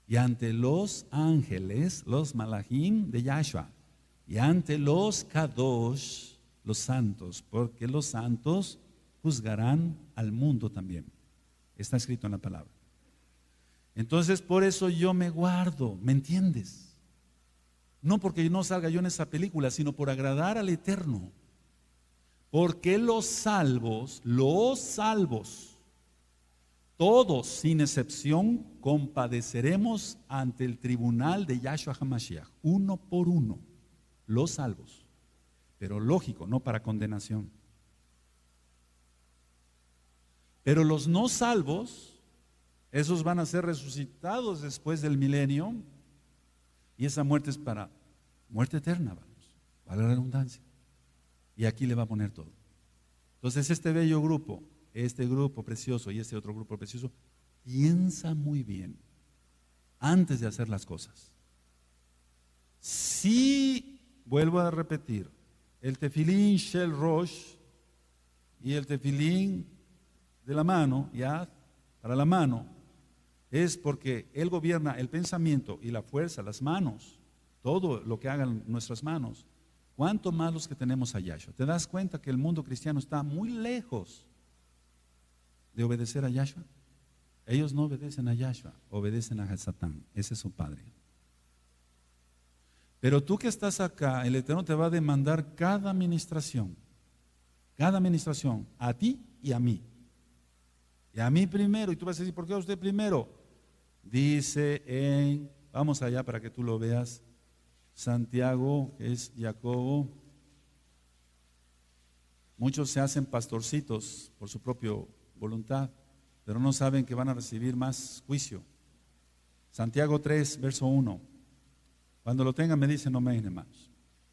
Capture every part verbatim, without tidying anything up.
y ante los ángeles, los malachim de Yahshua, y ante los kadosh, los santos, porque los santos juzgarán al mundo también. Está escrito en la palabra. Entonces, por eso yo me guardo, ¿me entiendes? No porque no salga yo en esa película, sino por agradar al Eterno. Porque los salvos, los salvos, todos sin excepción, compadeceremos ante el tribunal de Yahshua HaMashiach, uno por uno, los salvos. Pero lógico, no para condenación. Pero los no salvos, esos van a ser resucitados después del milenio, y esa muerte es para muerte eterna, vamos, para la redundancia. Y aquí le va a poner todo. Entonces este bello grupo, este grupo precioso y este otro grupo precioso, piensa muy bien antes de hacer las cosas. Si, vuelvo a repetir, el tefilín shel rosh y el tefilín de la mano, ya, para la mano, es porque Él gobierna el pensamiento y la fuerza, las manos, todo lo que hagan nuestras manos. ¿Cuánto más los que tenemos a Yahshua? ¿Te das cuenta que el mundo cristiano está muy lejos de obedecer a Yahshua? Ellos no obedecen a Yahshua, obedecen a Satán, ese es su padre. Pero tú que estás acá, el Eterno te va a demandar cada administración, cada administración, a ti y a mí. Y a mí primero, y tú vas a decir, ¿por qué a usted primero? Dice en, vamos allá para que tú lo veas, Santiago, que es Jacobo. Muchos se hacen pastorcitos por su propia voluntad, pero no saben que van a recibir más juicio. Santiago tres, verso uno. Cuando lo tengan me dicen amén, hermanos.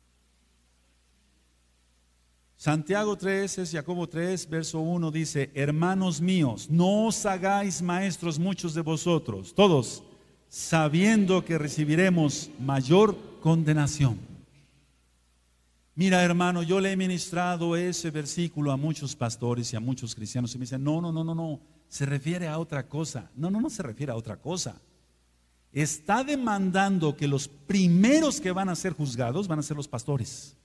Santiago tres, es Jacobo tres, verso uno, dice: hermanos míos, no os hagáis maestros muchos de vosotros, todos, sabiendo que recibiremos mayor condenación. Mira, hermano, yo le he ministrado ese versículo a muchos pastores y a muchos cristianos y me dicen, no, no, no, no, no, se refiere a otra cosa. No, no, no se refiere a otra cosa. Está demandando que los primeros que van a ser juzgados van a ser los pastores.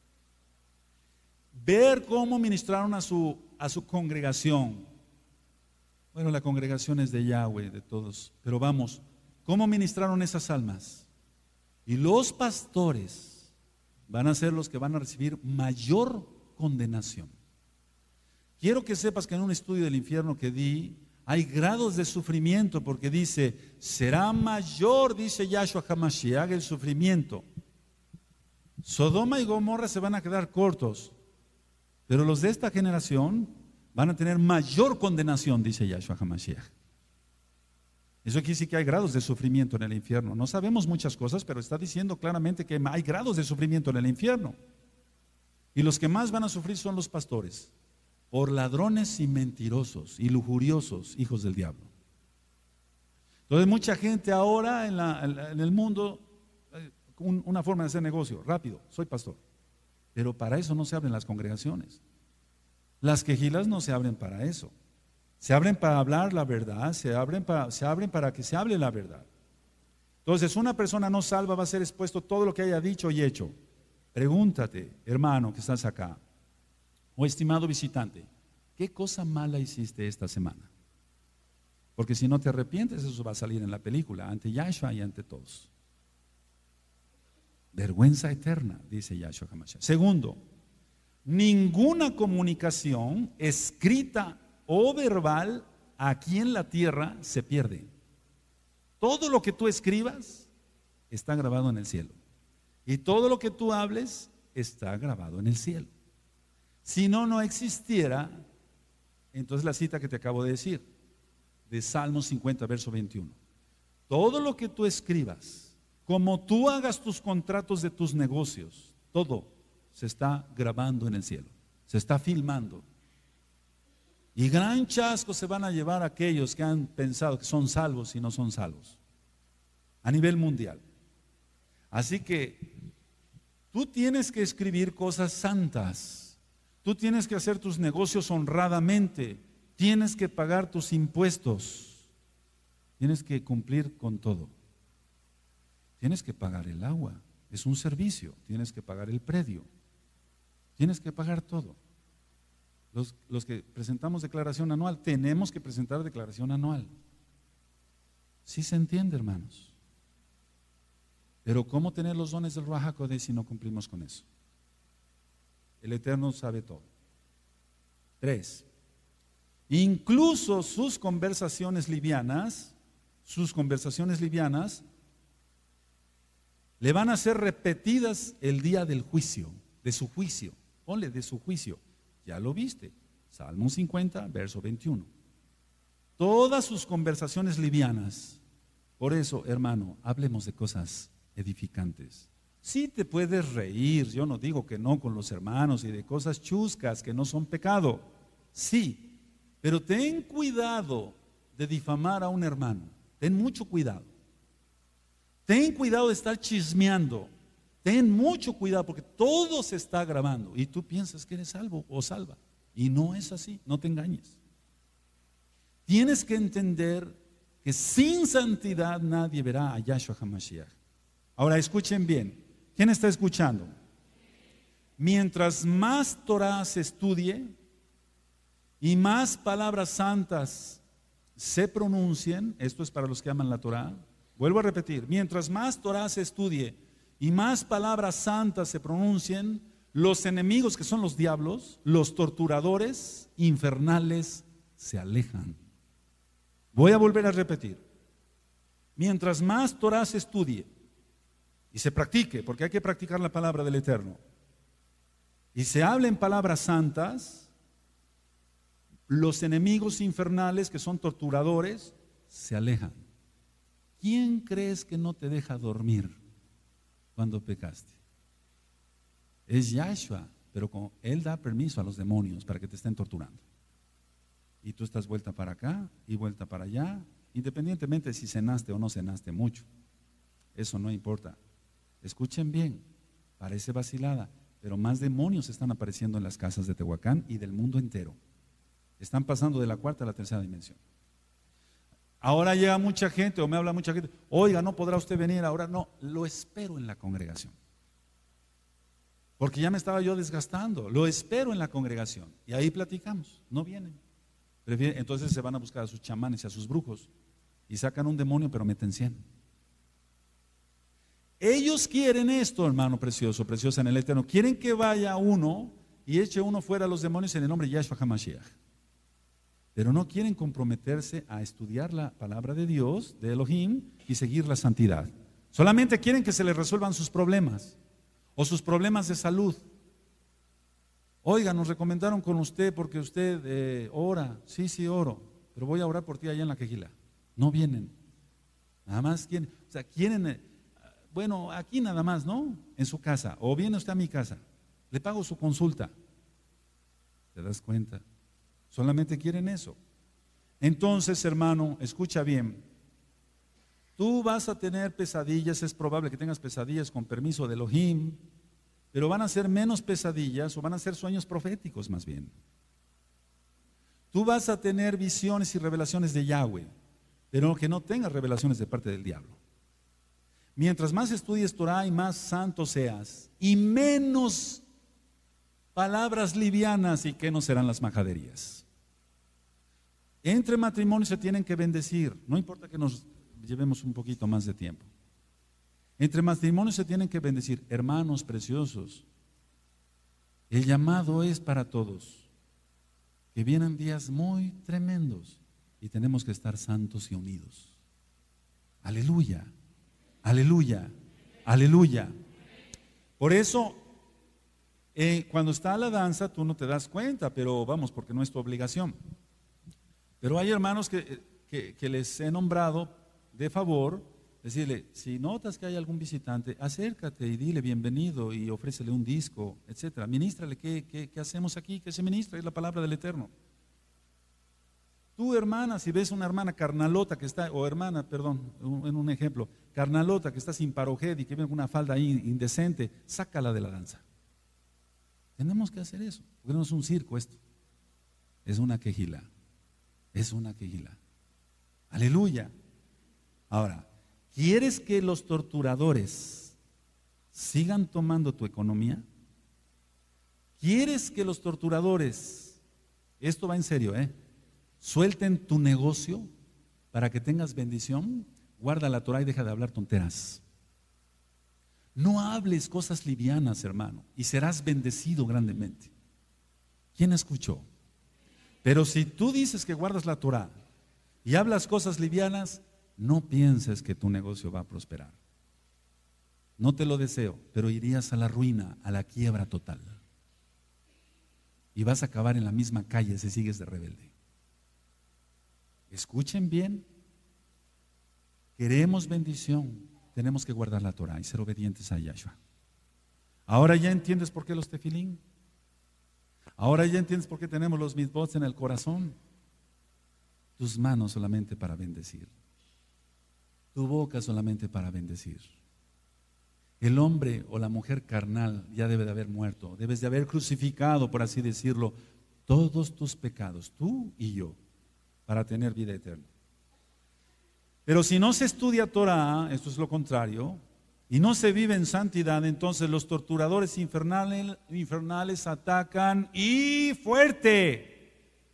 Ver cómo ministraron a su, a su congregación. Bueno, la congregación es de Yahweh, de todos, pero vamos, ¿cómo ministraron esas almas? Y los pastores van a ser los que van a recibir mayor condenación. Quiero que sepas que en un estudio del infierno que di, hay grados de sufrimiento, porque dice, será mayor, dice Yahshua HaMashiach, el sufrimiento. Sodoma y Gomorra se van a quedar cortos, pero los de esta generación van a tener mayor condenación, dice Yahshua HaMashiach. Eso aquí sí que hay grados de sufrimiento en el infierno. No sabemos muchas cosas, pero está diciendo claramente que hay grados de sufrimiento en el infierno. Y los que más van a sufrir son los pastores, por ladrones y mentirosos y lujuriosos, hijos del diablo. Entonces mucha gente ahora en, la, en el mundo, un, una forma de hacer negocio, rápido, soy pastor. Pero para eso no se abren las congregaciones. Las quejilas no se abren para eso. Se abren para hablar la verdad, se abren para, se abren para que se hable la verdad. Entonces una persona no salva va a ser expuesto todo lo que haya dicho y hecho. Pregúntate, hermano que estás acá, o estimado visitante, ¿qué cosa mala hiciste esta semana? Porque si no te arrepientes, eso va a salir en la película, ante Yahshua y ante todos. Vergüenza eterna, dice Yahshua HaMashiach. Segundo, ninguna comunicación escrita o verbal aquí en la tierra se pierde. Todo lo que tú escribas está grabado en el cielo. Y todo lo que tú hables está grabado en el cielo. Si no, no existiera, entonces la cita que te acabo de decir, de Salmos cincuenta, verso veintiuno. Todo lo que tú escribas, como tú hagas tus contratos de tus negocios, todo se está grabando en el cielo, se está filmando. Y gran chasco se van a llevar aquellos que han pensado que son salvos y no son salvos, a nivel mundial. Así que tú tienes que escribir cosas santas, tú tienes que hacer tus negocios honradamente, tienes que pagar tus impuestos, tienes que cumplir con todo. Tienes que pagar el agua, es un servicio, tienes que pagar el predio, tienes que pagar todo. Los, los que presentamos declaración anual, tenemos que presentar declaración anual. ¿Sí se entiende, hermanos? Pero ¿cómo tener los dones del Ruach HaKodesh si no cumplimos con eso? El Eterno sabe todo. Tres, incluso sus conversaciones livianas, sus conversaciones livianas, le van a ser repetidas el día del juicio, de su juicio. Ponle de su juicio. Ya lo viste. Salmo cincuenta, verso veintiuno. Todas sus conversaciones livianas. Por eso, hermano, hablemos de cosas edificantes. Sí te puedes reír, yo no digo que no con los hermanos y de cosas chuscas que no son pecado. Sí, pero ten cuidado de difamar a un hermano. Ten mucho cuidado. Ten cuidado de estar chismeando. Ten mucho cuidado porque todo se está grabando y tú piensas que eres salvo o salva. Y no es así, no te engañes. Tienes que entender que sin santidad nadie verá a Yahshua HaMashiach. Ahora escuchen bien. ¿Quién está escuchando? Mientras más Torah se estudie y más palabras santas se pronuncien, esto es para los que aman la Torah, vuelvo a repetir, mientras más Torah se estudie y más palabras santas se pronuncien, los enemigos que son los diablos, los torturadores infernales se alejan. Voy a volver a repetir, mientras más Torah se estudie y se practique, porque hay que practicar la palabra del Eterno, y se hablen palabras santas, los enemigos infernales que son torturadores se alejan. ¿Quién crees que no te deja dormir cuando pecaste? Es Yahshua, pero con, Él da permiso a los demonios para que te estén torturando. Y tú estás vuelta para acá y vuelta para allá, independientemente de si cenaste o no cenaste mucho. Eso no importa. Escuchen bien, parece vacilada, pero más demonios están apareciendo en las casas de Tehuacán y del mundo entero. Están pasando de la cuarta a la tercera dimensión. Ahora llega mucha gente o me habla mucha gente, oiga, no podrá usted venir ahora. No, lo espero en la congregación. Porque ya me estaba yo desgastando, lo espero en la congregación y ahí platicamos, no vienen. Entonces se van a buscar a sus chamanes y a sus brujos y sacan un demonio pero meten cien. Ellos quieren esto, hermano precioso, preciosa en el Eterno, quieren que vaya uno y eche uno fuera a los demonios en el nombre de Yahshua HaMashiach. Pero no quieren comprometerse a estudiar la palabra de Dios, de Elohim, y seguir la santidad. Solamente quieren que se les resuelvan sus problemas o sus problemas de salud. Oiga, nos recomendaron con usted porque usted eh, ora. Sí, sí, oro, pero voy a orar por ti allá en la quejila. No vienen. Nada más quieren, o sea, quieren, eh, bueno, aquí nada más, ¿no? En su casa, o viene usted a mi casa, le pago su consulta. ¿Te das cuenta? Solamente quieren eso. Entonces, hermano, escucha bien. Tú vas a tener pesadillas, es probable que tengas pesadillas con permiso de Elohim, pero van a ser menos pesadillas o van a ser sueños proféticos más bien. Tú vas a tener visiones y revelaciones de Yahweh, pero que no tengas revelaciones de parte del diablo. Mientras más estudies Torah y más santo seas, y menos palabras livianas, y que no serán las majaderías. Entre matrimonios se tienen que bendecir, no importa que nos llevemos un poquito más de tiempo. Entre matrimonios se tienen que bendecir, hermanos preciosos. El llamado es para todos, que vienen días muy tremendos y tenemos que estar santos y unidos. Aleluya, aleluya, aleluya. Por eso, eh, cuando está la danza, tú no te das cuenta, pero vamos, porque no es tu obligación. Pero hay hermanos que, que, que les he nombrado de favor, decirle, si notas que hay algún visitante, acércate y dile bienvenido y ofrécele un disco, etcétera. Ministrale, ¿qué, qué, qué hacemos aquí? ¿Qué se ministra? Es la palabra del Eterno. Tú, hermana, si ves una hermana carnalota que está, o hermana, perdón, en un ejemplo, carnalota que está sin parojed y que viene con una falda ahí indecente, sácala de la danza. Tenemos que hacer eso, porque no es un circo esto, es una quejila, es una quejila. Aleluya. Ahora, ¿Quieres que los torturadores sigan tomando tu economía? ¿Quieres que los torturadores, esto va en serio, ¿eh? suelten tu negocio para que tengas bendición? Guarda la Torah y deja de hablar tonteras. No hables cosas livianas, hermano, y serás bendecido grandemente. ¿Quién escuchó? Pero si tú dices que guardas la Torah y hablas cosas livianas, no pienses que tu negocio va a prosperar. No te lo deseo, pero irías a la ruina, a la quiebra total. Y vas a acabar en la misma calle si sigues de rebelde. Escuchen bien. Queremos bendición. Tenemos que guardar la Torah y ser obedientes a Yahshua. Ahora ya entiendes por qué los tefilín. Ahora ya entiendes por qué tenemos los mitzvot en el corazón. Tus manos solamente para bendecir. Tu boca solamente para bendecir. El hombre o la mujer carnal ya debe de haber muerto. Debes de haber crucificado, por así decirlo, todos tus pecados, tú y yo, para tener vida eterna. Pero si no se estudia Torah, esto es lo contrario, y no se vive en santidad, entonces los torturadores infernales, infernales atacan y fuerte.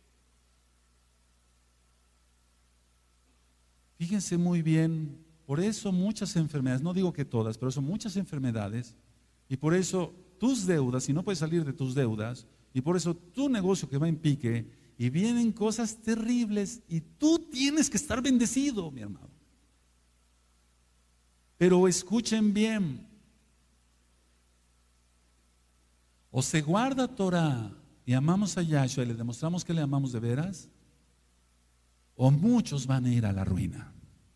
Fíjense muy bien, por eso muchas enfermedades, no digo que todas, pero son muchas enfermedades, y por eso tus deudas, y no puedes salir de tus deudas, y por eso tu negocio que va en pique, y vienen cosas terribles, y tú tienes que estar bendecido, mi hermano. Pero escuchen bien, o se guarda Torah y amamos a Yahshua y le demostramos que le amamos de veras, o muchos van a ir a la ruina.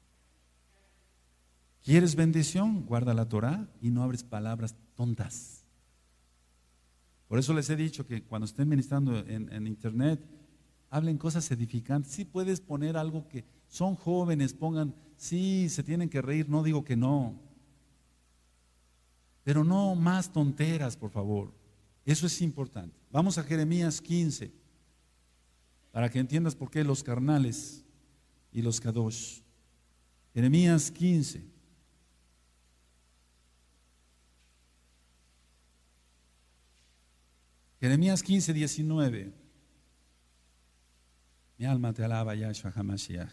¿Quieres bendición? Guarda la Torah y no abres palabras tontas. Por eso les he dicho que cuando estén ministrando en, en internet, hablen cosas edificantes. Sí puedes poner algo que son jóvenes, pongan, sí, se tienen que reír, no digo que no. Pero no más tonteras, por favor. Eso es importante. Vamos a Jeremías quince, para que entiendas por qué los carnales y los kadosh. Jeremías quince. Jeremías quince, diecinueve. Mi alma te alaba, Yahshua HaMashiach.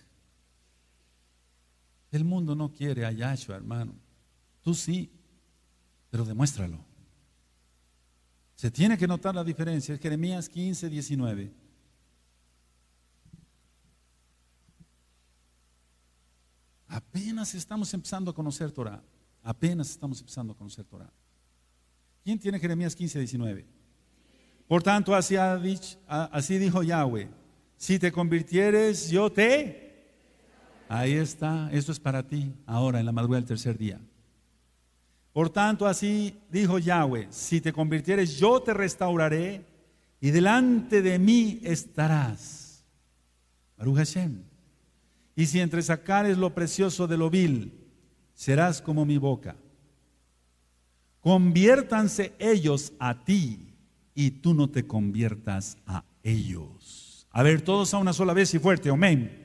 El mundo no quiere a Yahshua, hermano. Tú sí, pero demuéstralo. Se tiene que notar la diferencia. Es Jeremías quince, diecinueve. Apenas estamos empezando a conocer Torah. Apenas estamos empezando a conocer Torah. ¿Quién tiene Jeremías quince, diecinueve? Por tanto, así, ha dicho, así dijo Yahweh: si te convirtieres, yo te... Ahí está, esto es para ti, ahora en la madrugada del tercer día. Por tanto, así dijo Yahweh: si te convirtieres, yo te restauraré y delante de mí estarás. Baruch Hashem. Y si entresacares lo precioso de lo vil, serás como mi boca. Conviértanse ellos a ti y tú no te conviertas a ellos. A ver, todos a una sola vez y fuerte, amén.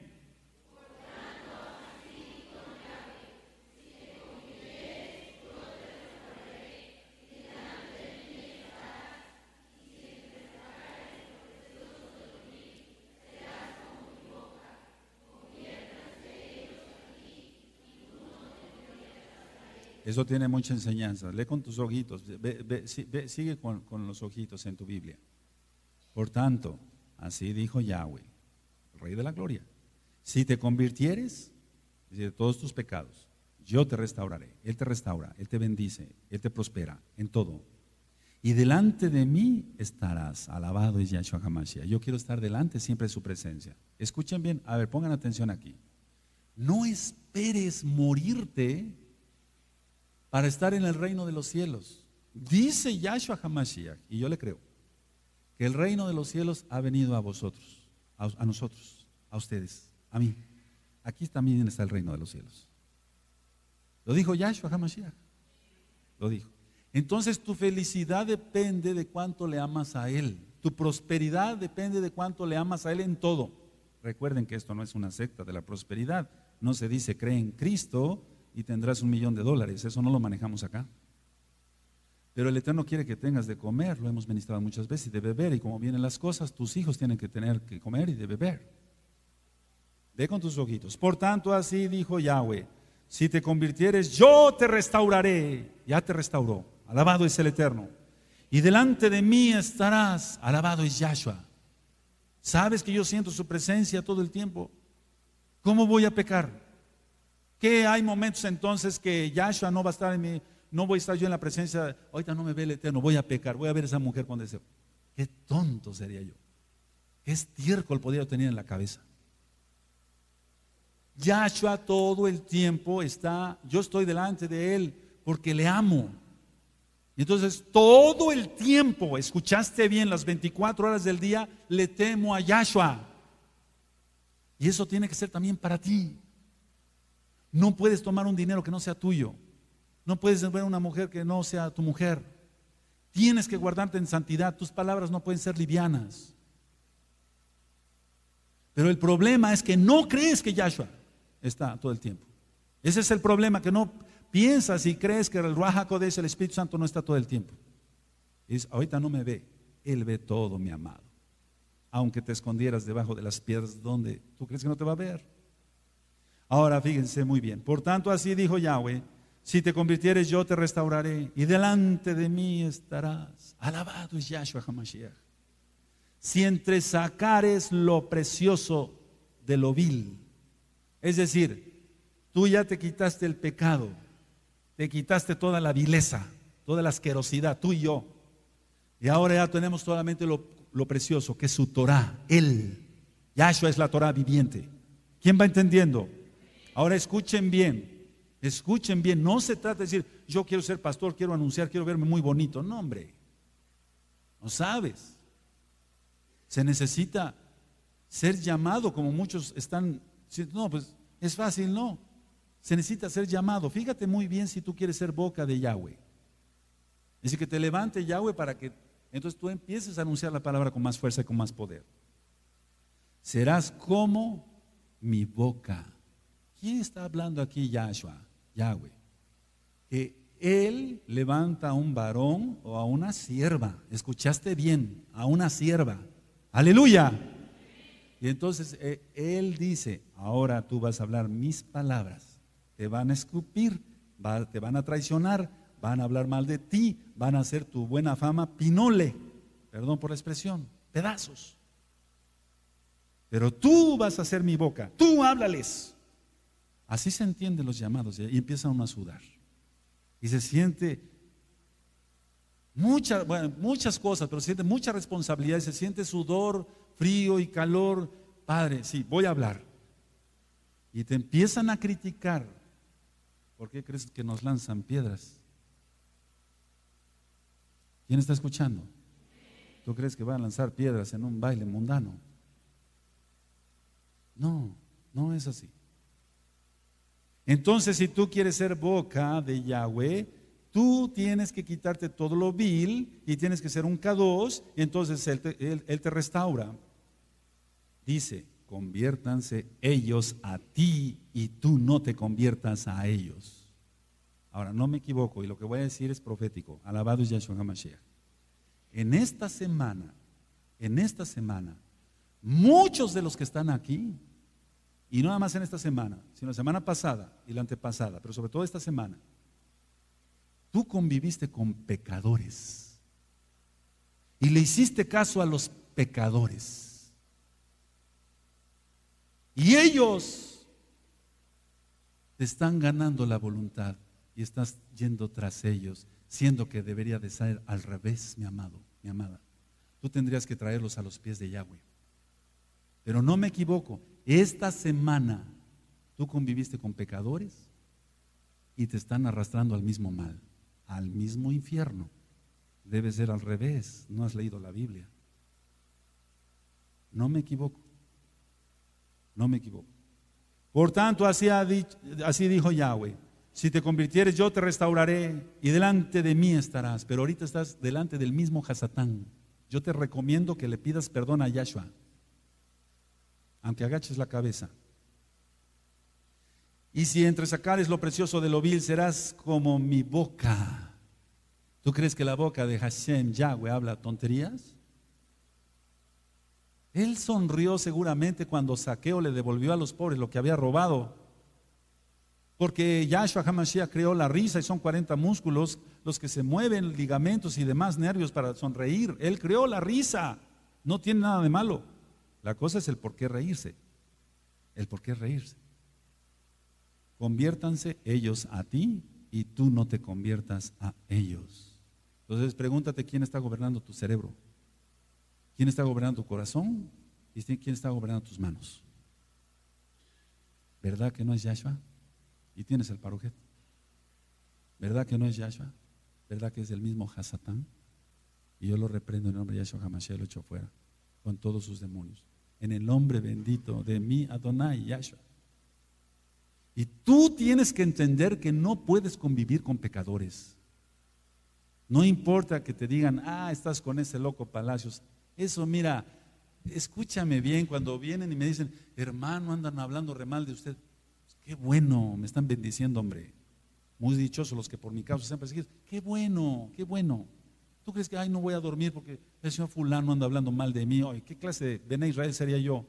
Eso tiene mucha enseñanza. Lee con tus ojitos, ve, ve, ve, sigue con, con los ojitos en tu Biblia. Por tanto, así dijo Yahweh, el Rey de la Gloria: si te convirtieres de todos tus pecados, yo te restauraré. Él te restaura, Él te bendice, Él te prospera en todo. Y delante de mí estarás. Alabado es Yahshua HaMashiach. Yo quiero estar delante siempre de su presencia. Escuchen bien, a ver, pongan atención aquí. No esperes morirte para estar en el reino de los cielos. Dice Yahshua HaMashiach, y yo le creo, que el reino de los cielos ha venido a vosotros, a, a nosotros, a ustedes, a mí. Aquí también está el reino de los cielos. Lo dijo Yahshua HaMashiach. Lo dijo. Entonces tu felicidad depende de cuánto le amas a Él. Tu prosperidad depende de cuánto le amas a Él en todo. Recuerden que esto no es una secta de la prosperidad. No se dice cree en Cristo, y tendrás un millón de dólares. Eso no lo manejamos acá. Pero el Eterno quiere que tengas de comer, lo hemos ministrado muchas veces, y de beber. Y como vienen las cosas, tus hijos tienen que tener que comer y de beber. Ve con tus ojitos. Por tanto, así dijo Yahweh: si te convirtieres, yo te restauraré. Ya te restauró. Alabado es el Eterno. Y delante de mí estarás. Alabado es Yahshua. ¿Sabes que yo siento su presencia todo el tiempo? ¿Cómo voy a pecar? ¿Qué hay momentos entonces que Yahshua no va a estar en mi, no voy a estar yo en la presencia? Ahorita no me ve el Eterno, voy a pecar, voy a ver a esa mujer con deseo. Qué tonto sería yo. Qué estiércol podría tener en la cabeza. Yahshua todo el tiempo está, yo estoy delante de Él porque le amo. Y entonces todo el tiempo, escuchaste bien, las veinticuatro horas del día, le temo a Yahshua. Y eso tiene que ser también para ti. No puedes tomar un dinero que no sea tuyo. No puedes ver una mujer que no sea tu mujer. Tienes que guardarte en santidad. Tus palabras no pueden ser livianas. Pero el problema es que no crees que Yahshua está todo el tiempo. Ese es el problema, que no piensas y crees que el Ruach HaKodesh, el Espíritu Santo, no está todo el tiempo. Y dices, ahorita no me ve. Él ve todo, mi amado. Aunque te escondieras debajo de las piedras, ¿dónde? ¿Tú crees que no te va a ver? Ahora fíjense muy bien. Por tanto, así dijo Yahweh: si te convirtieres, yo te restauraré y delante de mí estarás. Alabado es Yahshua HaMashiach. Si entresacares lo precioso de lo vil, es decir, tú ya te quitaste el pecado, te quitaste toda la vileza, toda la asquerosidad, tú y yo, y ahora ya tenemos solamente lo, lo precioso, que es su Torah. Él, Yahshua, es la Torah viviente. ¿Quién va entendiendo? Ahora escuchen bien, escuchen bien, no se trata de decir, yo quiero ser pastor, quiero anunciar, quiero verme muy bonito. No, hombre, no sabes. Se necesita ser llamado, como muchos están diciendo, no, pues es fácil, no. Se necesita ser llamado. Fíjate muy bien si tú quieres ser boca de Yahweh. Es decir, que te levante Yahweh para que entonces tú empieces a anunciar la palabra con más fuerza y con más poder. Serás como mi boca. ¿Quién está hablando aquí? Yahshua, Yahweh. Que Él levanta a un varón o a una sierva. ¿Escuchaste bien? A una sierva. Aleluya. Y entonces eh, Él dice, ahora tú vas a hablar mis palabras. Te van a escupir, va, te van a traicionar, van a hablar mal de ti, van a hacer tu buena fama pinole. Perdón por la expresión, pedazos. Pero tú vas a ser mi boca, tú háblales. Así se entienden los llamados y empieza uno a sudar. Y se siente muchas, bueno, muchas cosas, pero se siente mucha responsabilidad, se siente sudor, frío y calor. Padre, sí, voy a hablar. Y te empiezan a criticar. ¿Por qué crees que nos lanzan piedras? ¿Quién está escuchando? ¿Tú crees que van a lanzar piedras en un baile mundano? No, no es así. Entonces, si tú quieres ser boca de Yahweh, tú tienes que quitarte todo lo vil y tienes que ser un kadosh, y entonces él te, él, él te restaura. Dice, conviértanse ellos a ti y tú no te conviertas a ellos. Ahora, no me equivoco y lo que voy a decir es profético. Alabado es Yahshua HaMashiach. En esta semana, en esta semana, muchos de los que están aquí, y no nada más en esta semana, sino la semana pasada y la antepasada, pero sobre todo esta semana, tú conviviste con pecadores y le hiciste caso a los pecadores. Y ellos te están ganando la voluntad y estás yendo tras ellos, siendo que debería de ser al revés, mi amado, mi amada. Tú tendrías que traerlos a los pies de Yahweh. Pero no me equivoco, esta semana tú conviviste con pecadores y te están arrastrando al mismo mal, al mismo infierno. Debe ser al revés, no has leído la Biblia. No me equivoco, no me equivoco. Por tanto, así, ha dicho, así dijo Yahweh: si te convirtieres, yo te restauraré y delante de mí estarás. Pero ahorita estás delante del mismo Hasatán. Yo te recomiendo que le pidas perdón a Yahshua, aunque agaches la cabeza. Y si entre sacares lo precioso de lo vil, serás como mi boca. ¿Tú crees que la boca de Hashem, Yahweh, habla tonterías? Él sonrió seguramente cuando Zaqueo le devolvió a los pobres lo que había robado. Porque Yahshua HaMashiach creó la risa y son cuarenta músculos los que se mueven, ligamentos y demás nervios para sonreír. Él creó la risa. No tiene nada de malo. La cosa es el por qué reírse. El por qué reírse. Conviértanse ellos a ti y tú no te conviertas a ellos. Entonces pregúntate quién está gobernando tu cerebro, quién está gobernando tu corazón y quién está gobernando tus manos. ¿Verdad que no es Yahshua? Y tienes el Parojet. ¿Verdad que no es Yahshua? ¿Verdad que es el mismo Hasatán? Y yo lo reprendo en el nombre de Yahshua HaMashiach, lo echo fuera con todos sus demonios. En el nombre bendito de mi Adonai, Yahshua. Y tú tienes que entender que no puedes convivir con pecadores. No importa que te digan, ah, estás con ese loco Palacios. Eso, mira, escúchame bien, cuando vienen y me dicen, hermano, andan hablando re mal de usted. Qué bueno, me están bendiciendo, hombre. Muy dichosos los que por mi causa sean perseguidos. Qué bueno, qué bueno. ¿Tú crees que, ay, no voy a dormir porque el señor fulano anda hablando mal de mí? Ay, ¿qué clase de Bené Israel sería yo?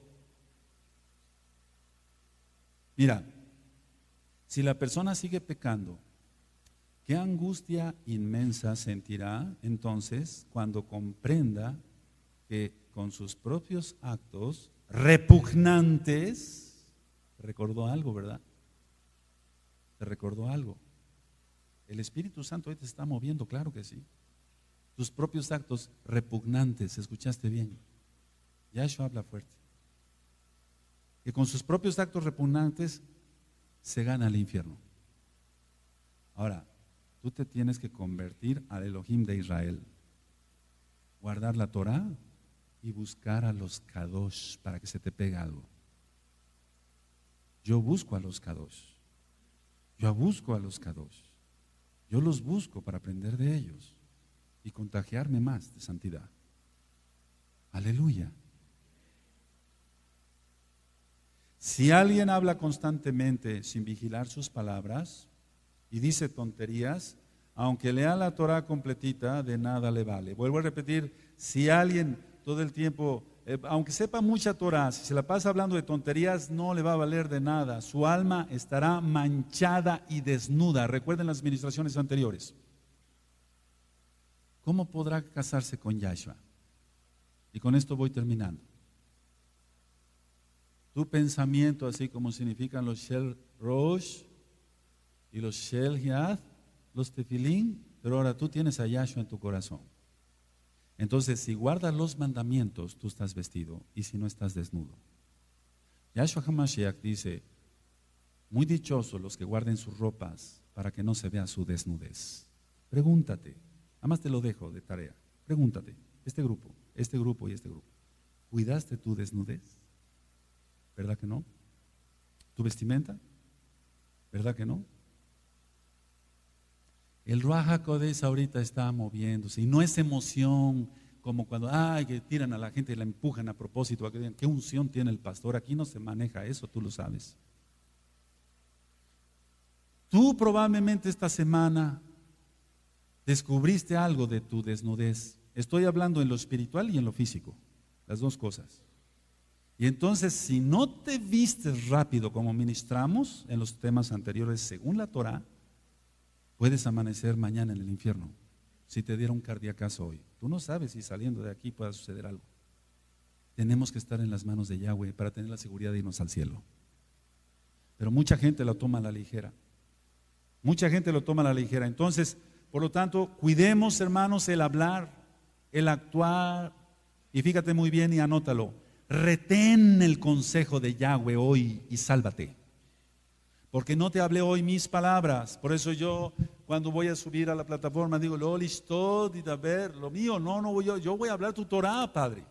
Mira, si la persona sigue pecando, qué angustia inmensa sentirá entonces cuando comprenda que con sus propios actos repugnantes, te recordó algo, ¿verdad? Te recordó algo. El Espíritu Santo hoy te está moviendo, claro que sí. Tus propios actos repugnantes, ¿escuchaste bien? Yahshua habla fuerte. Que con sus propios actos repugnantes se gana el infierno. Ahora, tú te tienes que convertir al Elohim de Israel, guardar la Torah y buscar a los Kadosh para que se te pegue algo. Yo busco a los Kadosh. Yo busco a los Kadosh. Yo los busco para aprender de ellos y contagiarme más de santidad. Aleluya. Si alguien habla constantemente sin vigilar sus palabras y dice tonterías, aunque lea la Torah completita, de nada le vale. Vuelvo a repetir, si alguien todo el tiempo, eh, aunque sepa mucha Torah, si se la pasa hablando de tonterías, no le va a valer de nada. Su alma estará manchada y desnuda. Recuerden las ministraciones anteriores. ¿Cómo podrá casarse con Yahshua? Y con esto voy terminando. Tu pensamiento, así como significan los Shel Rosh y los Shel Hiad, los Tefilín, pero ahora tú tienes a Yahshua en tu corazón. Entonces, si guardas los mandamientos, tú estás vestido, y si no, estás desnudo. Yahshua HaMashiach dice, muy dichosos los que guarden sus ropas para que no se vea su desnudez. Pregúntate, además te lo dejo de tarea, pregúntate, este grupo, este grupo y este grupo, ¿cuidaste tu desnudez? ¿Verdad que no? ¿Tu vestimenta? ¿Verdad que no? El Ruach HaKodesh ahorita está moviéndose y no es emoción como cuando ay, que tiran a la gente y la empujan a propósito. ¿Qué unción tiene el pastor? Aquí no se maneja eso, tú lo sabes. Tú probablemente esta semana descubriste algo de tu desnudez. Estoy hablando en lo espiritual y en lo físico, las dos cosas. Y entonces, si no te vistes rápido como ministramos en los temas anteriores según la Torah, puedes amanecer mañana en el infierno si te diera un cardiacazo hoy. Tú no sabes si saliendo de aquí pueda suceder algo. Tenemos que estar en las manos de Yahweh para tener la seguridad de irnos al cielo. Pero mucha gente lo toma a la ligera. Mucha gente lo toma a la ligera. Entonces, por lo tanto, cuidemos, hermanos, el hablar, el actuar. Y fíjate muy bien y anótalo. Retén el consejo de Yahweh hoy y sálvate. Porque no te hablé hoy mis palabras. Por eso yo, cuando voy a subir a la plataforma, digo, lo listo, ver, lo mío, no, no voy yo, yo voy a hablar tu Torah, Padre.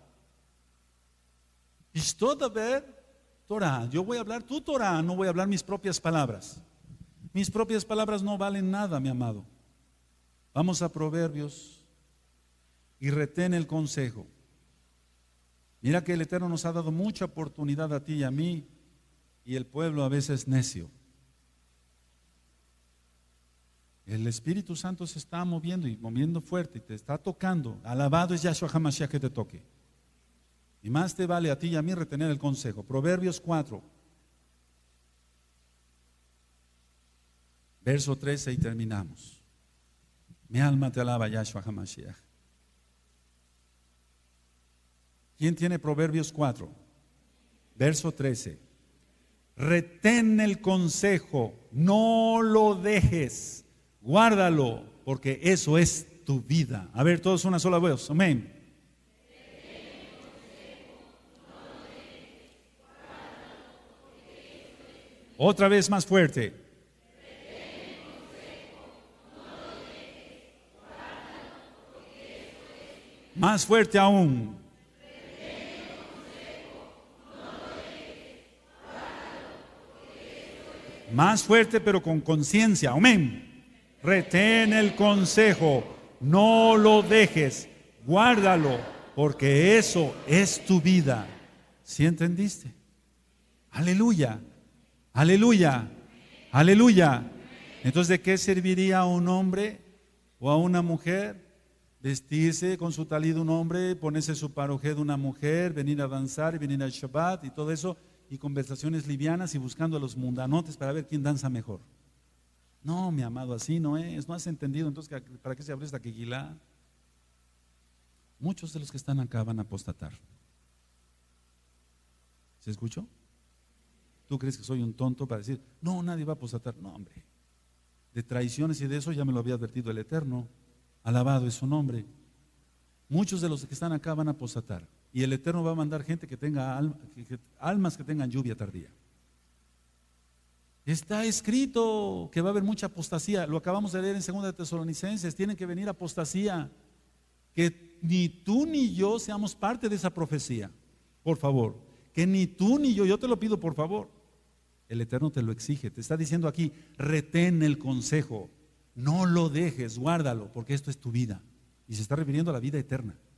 Listo, ver, Torah. Yo voy a hablar tu Torah, no voy a hablar mis propias palabras. Mis propias palabras no valen nada, mi amado. Vamos a Proverbios y retén el consejo. Mira que el Eterno nos ha dado mucha oportunidad a ti y a mí, y el pueblo a veces necio. El Espíritu Santo se está moviendo y moviendo fuerte y te está tocando. Alabado es Yahshua HaMashiach que te toque. Y más te vale a ti y a mí retener el consejo. Proverbios cuatro, verso trece y terminamos. Mi alma te alaba, Yahshua HaMashiach. ¿Quién tiene Proverbios cuatro? Verso trece. Retén el consejo, no lo dejes, guárdalo, porque eso es tu vida. A ver, todos una sola voz, amén. Otra vez más fuerte. Más fuerte aún. Más fuerte pero con conciencia, amén. Retén el consejo, no lo dejes, guárdalo, porque eso es tu vida. ¿Sí entendiste? Aleluya, aleluya, aleluya. Entonces, ¿de qué serviría a un hombre o a una mujer vestirse con su talí de un hombre, ponerse su parojé de una mujer, venir a danzar y venir al Shabbat y todo eso? Y conversaciones livianas y buscando a los mundanotes para ver quién danza mejor. No, mi amado, así no es. No has entendido. Entonces, ¿para qué se abre esta quequilá? Muchos de los que están acá van a apostatar. ¿Se escuchó? ¿Tú crees que soy un tonto para decir, no, nadie va a apostatar? No, hombre. De traiciones y de eso ya me lo había advertido el Eterno. Alabado es su nombre. Muchos de los que están acá van a apostatar. Y el Eterno va a mandar gente que tenga alma, que, que, almas que tengan lluvia tardía. Está escrito que va a haber mucha apostasía. Lo acabamos de leer en segunda de Tesalonicenses. Tienen que venir apostasía. Que ni tú ni yo seamos parte de esa profecía. Por favor. Que ni tú ni yo, yo te lo pido por favor. El Eterno te lo exige. Te está diciendo aquí, retén el consejo. No lo dejes, guárdalo, porque esto es tu vida. Y se está refiriendo a la vida eterna.